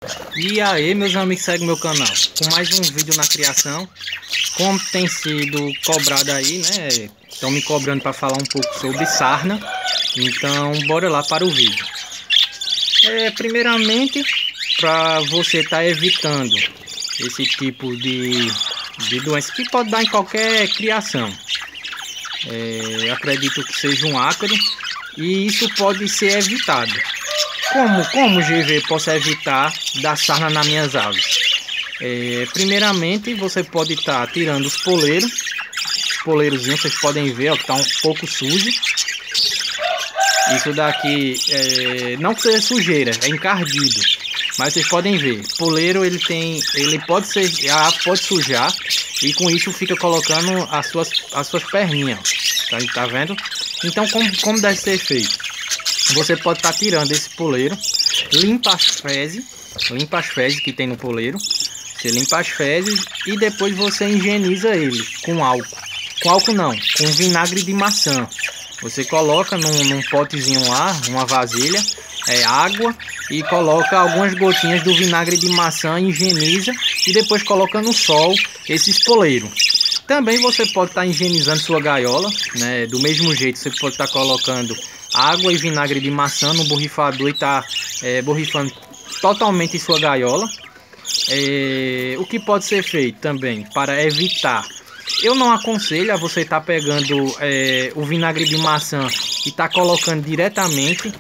E aí, meus amigos, segue meu canal com mais um vídeo na criação. Como tem sido cobrado aí, né? Estão me cobrando para falar um pouco sobre sarna. Então, bora lá para o vídeo. Primeiramente, para você estar evitando esse tipo de doença que pode dar em qualquer criação. Acredito que seja um ácaro e isso pode ser evitado. Como o GV posso evitar da sarna nas minhas aves? Primeiramente, você pode estar tirando os poleiros. Os poleirozinhos, vocês podem ver, ó, que está um pouco sujo. Isso daqui, não que seja sujeira, é encardido. Mas vocês podem ver, poleiro ele pode ser, a ave pode sujar e com isso fica colocando as suas perninhas. Tá vendo? Então, como deve ser feito? Você pode estar tirando esse poleiro, limpa as fezes que tem no poleiro. Você limpa as fezes e depois você higieniza ele com álcool. Com álcool não, com vinagre de maçã. Você coloca num potezinho lá, uma vasilha, água e coloca algumas gotinhas do vinagre de maçã, higieniza e depois coloca no sol esses poleiros. Também você pode estar higienizando sua gaiola, né? Do mesmo jeito você pode estar colocando água e vinagre de maçã no borrifador e tá borrifando totalmente sua gaiola. O que pode ser feito também para evitar? Eu não aconselho a você estar pegando o vinagre de maçã e estar colocando diretamente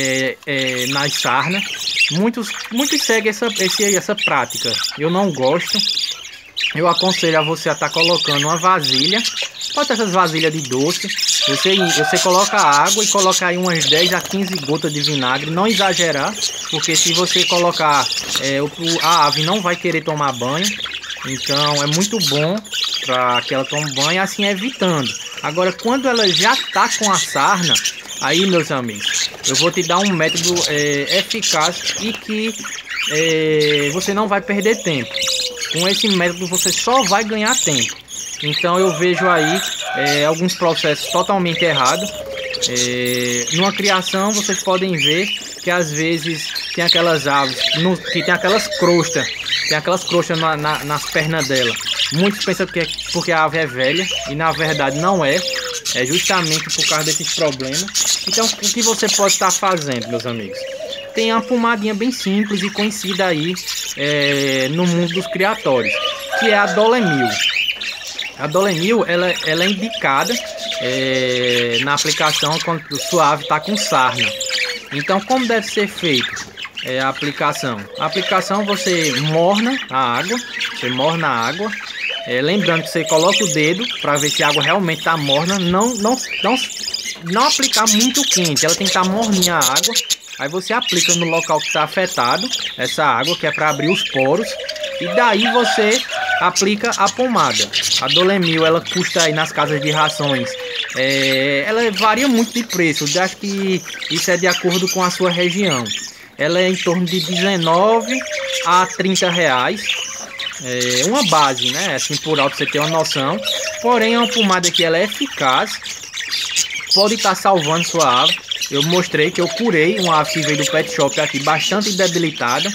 nas sarnas. Muitos seguem essa prática. Eu não gosto. Eu aconselho a você a estar colocando uma vasilha. Pode ser essas vasilhas de doce. Você coloca água e coloca aí umas 10 a 15 gotas de vinagre. Não exagerar, porque se você colocar, a ave não vai querer tomar banho. Então é muito bom para que ela tome banho, assim evitando. Agora, quando ela já está com a sarna, aí, meus amigos, eu vou te dar um método eficaz e que você não vai perder tempo. Com esse método você só vai ganhar tempo. Então eu vejo aí alguns processos totalmente errados. Numa criação vocês podem ver que às vezes tem aquelas aves que tem aquelas crostas. Tem aquelas crostas nas pernas dela. Muitos pensam que é porque a ave é velha e na verdade não é. É justamente por causa desses problemas. Então o que você pode estar fazendo, meus amigos? Tem uma pomadinha bem simples e conhecida aí no mundo dos criatórios, que é a Dolemil. A Dolemil ela é indicada na aplicação quando sua ave está com sarna. Então como deve ser feito a aplicação? A aplicação você morna a água, lembrando que você coloca o dedo para ver se a água realmente está morna, não aplicar muito quente, ela tem que estar morninha a água. Aí você aplica no local que está afetado essa água, que é para abrir os poros. E daí você aplica a pomada. A Dolemil, ela custa aí nas casas de rações. Ela varia muito de preço. Eu acho que isso é de acordo com a sua região. Ela é em torno de 19 a 30 reais. Uma base, né? Assim por alto, você ter uma noção. Porém, é uma pomada que ela é eficaz. Pode estar salvando sua ave. Eu mostrei que eu curei uma ave que veio do pet shop aqui bastante debilitada.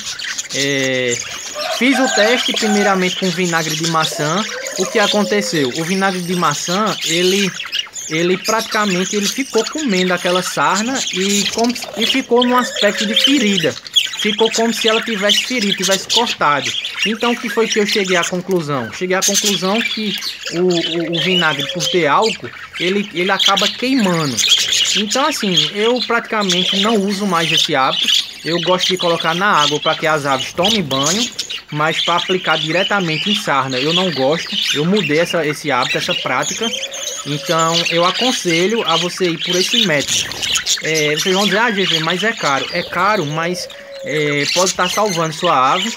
Fiz o teste primeiramente com vinagre de maçã. O que aconteceu? O vinagre de maçã, ele praticamente ficou comendo aquela sarna e ficou num aspecto de ferida. Ficou como se ela tivesse ferido, tivesse cortado. Então o que foi que eu cheguei à conclusão? Cheguei à conclusão que o vinagre, por ter álcool, ele acaba queimando. Então assim, eu praticamente não uso mais esse hábito. Eu gosto de colocar na água para que as aves tomem banho, mas para aplicar diretamente em sarna eu não gosto. Eu mudei esse hábito, essa prática. Então eu aconselho a você ir por esse método. Vocês vão dizer, GV, mas é caro. É caro, mas pode estar salvando sua ave.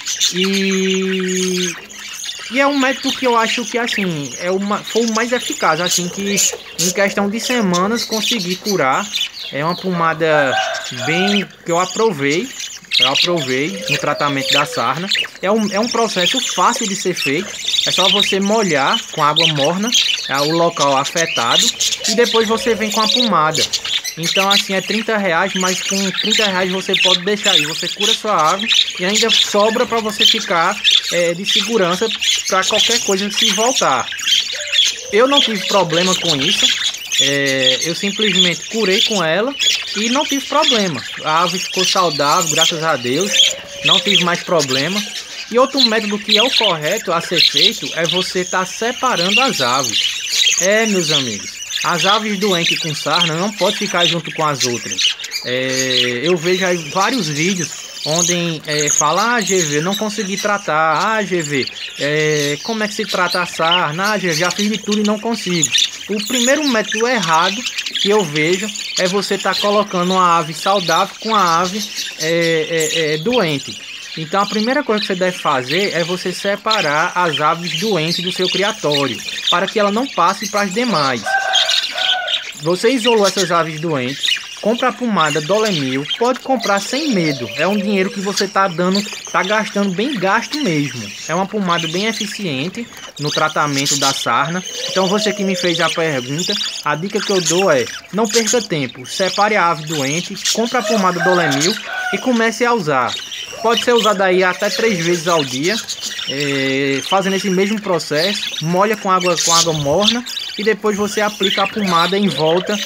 E é um método que eu acho que assim foi o mais eficaz, assim, que em questão de semanas consegui curar. É uma pomada bem que eu aprovei eu aprovei no tratamento da sarna. É um processo fácil de ser feito. É só você molhar com água morna o local afetado e depois você vem com a pomada. Então assim é R$30, mas com R$30 você pode deixar aí. Você cura sua ave e ainda sobra para você ficar de segurança para qualquer coisa se voltar. Eu não tive problema com isso. Eu simplesmente curei com ela e não tive problema. A ave ficou saudável, graças a Deus. Não tive mais problema. E outro método que é o correto a ser feito é você estar separando as aves. Meus amigos, as aves doentes com sarna não podem ficar junto com as outras. Eu vejo aí vários vídeos onde fala: GV, não consegui tratar. GV, como é que se trata a sarna? GV, já fiz de tudo e não consigo. O primeiro método errado que eu vejo é você estar colocando uma ave saudável com a ave doente. Então a primeira coisa que você deve fazer é você separar as aves doentes do seu criatório, para que ela não passe para as demais. Você isolou essas aves doentes, compra a pomada Dolemil, pode comprar sem medo. É um dinheiro que você está gastando bem gasto mesmo. É uma pomada bem eficiente no tratamento da sarna. Então você que me fez a pergunta, a dica que eu dou é: não perca tempo, separe a ave doente, compre a pomada Dolemil e comece a usar. Pode ser usado aí até 3 vezes ao dia, fazendo esse mesmo processo. Molha com água morna e depois você aplica a pomada em volta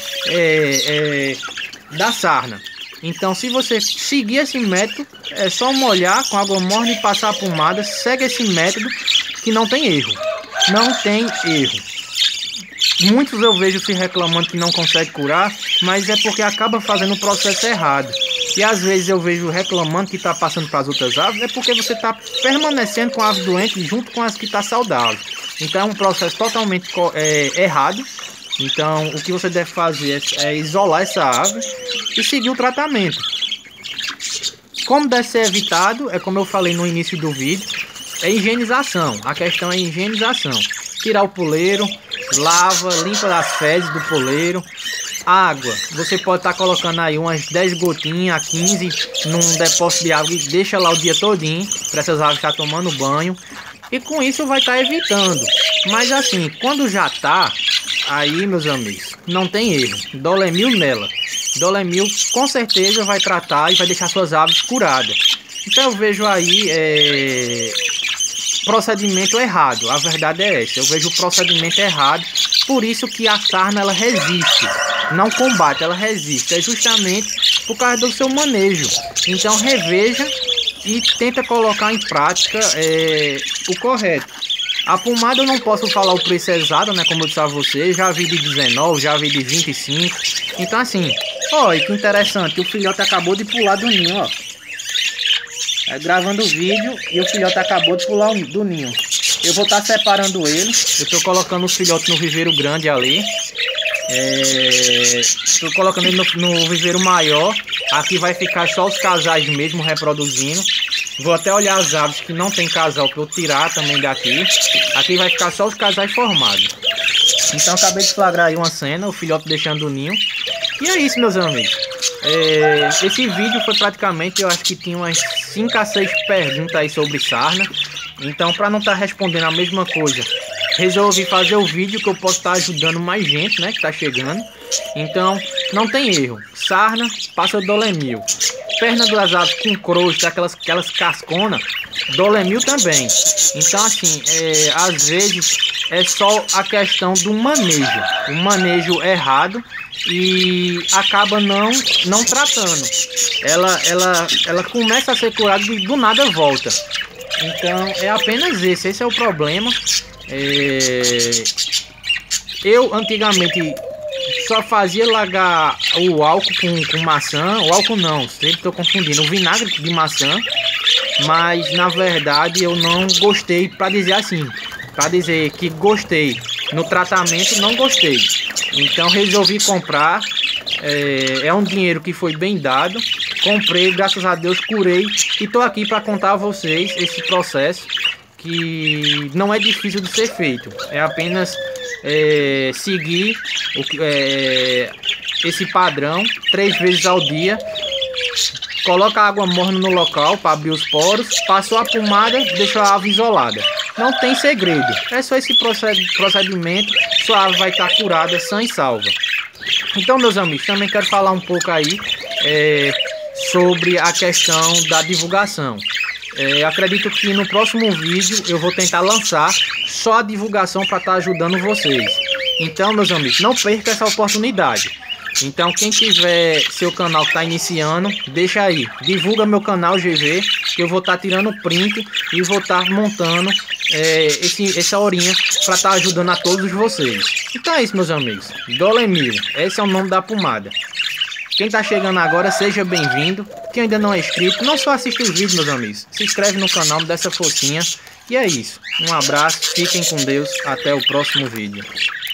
da sarna. Então, se você seguir esse método, é só molhar com água morna e passar a pomada. Segue esse método que não tem erro. Não tem erro. Muitos eu vejo se reclamando que não consegue curar, mas é porque acaba fazendo o processo errado. E às vezes eu vejo reclamando que está passando para as outras aves, é porque você está permanecendo com a ave doente junto com as que está saudável. Então é um processo totalmente errado. Então o que você deve fazer é isolar essa ave e seguir o tratamento. Como deve ser evitado, é como eu falei no início do vídeo, é higienização. A questão é higienização. Tirar o puleiro, lava, limpa as fezes do puleiro. Água, você pode estar colocando aí umas 10 gotinhas a 15 num depósito de água e deixa lá o dia todinho para essas aves estar tomando banho. E com isso vai estar evitando. Mas assim, quando já tá, aí meus amigos, não tem erro. Dolemil nela. Dolemil com certeza vai tratar e vai deixar suas aves curadas. Então eu vejo aí procedimento errado. A verdade é essa. Eu vejo o procedimento errado. Por isso que a sarna ela resiste. Não combate, ela resiste. É justamente por causa do seu manejo. Então reveja e tenta colocar em prática o correto. A pomada eu não posso falar o preço exato, né? Como eu disse a você, já vi de 19, já vi de 25. Então assim, olha que interessante, o filhote acabou de pular do ninho, ó. Gravando o vídeo e o filhote acabou de pular do ninho. Eu vou estar separando ele. Eu estou colocando os filhotes no viveiro grande ali. Estou colocando ele no viveiro maior. Aqui vai ficar só os casais mesmo reproduzindo. Vou até olhar as aves que não tem casal para eu tirar também daqui. Aqui vai ficar só os casais formados. Então acabei de flagrar aí uma cena, o filhote deixando o ninho. E é isso, meus amigos. Esse vídeo foi praticamente, eu acho que tinha umas 5 a 6 perguntas aí sobre sarna. Então, para não estar respondendo a mesma coisa, resolvi fazer o vídeo que eu posso estar ajudando mais gente, né, que está chegando. Então, não tem erro. Sarna, passa Dolemil. Perna das aves com crosta, aquelas casconas, Dolemil também. Então, assim, às vezes é só a questão do manejo. O manejo errado e acaba não tratando. Ela começa a ser curada e do nada volta. Então é apenas esse é o problema. Eu antigamente só fazia largar o álcool com maçã. O álcool não, sempre estou confundindo, o vinagre de maçã. Mas na verdade eu não gostei, para dizer assim, para dizer que gostei no tratamento, não gostei. Então resolvi comprar. É um dinheiro que foi bem dado. Comprei, graças a Deus curei. E estou aqui para contar a vocês esse processo que não é difícil de ser feito. É apenas seguir esse padrão 3 vezes ao dia. coloca água morna no local para abrir os poros, passou a pomada, deixou a ave isolada. Não tem segredo, é só esse procedimento, sua ave vai estar curada, sã e salva. Então, meus amigos, também quero falar um pouco aí sobre a questão da divulgação. Acredito que no próximo vídeo eu vou tentar lançar só a divulgação para estar ajudando vocês. Então, meus amigos, não perca essa oportunidade. Então, quem tiver seu canal que está iniciando, deixa aí, divulga meu canal GV, que eu vou estar tirando print e vou estar montando essa horinha para estar ajudando a todos vocês. Então é isso, meus amigos, Dolemil, esse é o nome da pomada. Quem está chegando agora, seja bem-vindo. Quem ainda não é inscrito, não só assiste os vídeos, meus amigos, se inscreve no canal, me dá essa forcinha. E é isso, um abraço, fiquem com Deus, até o próximo vídeo.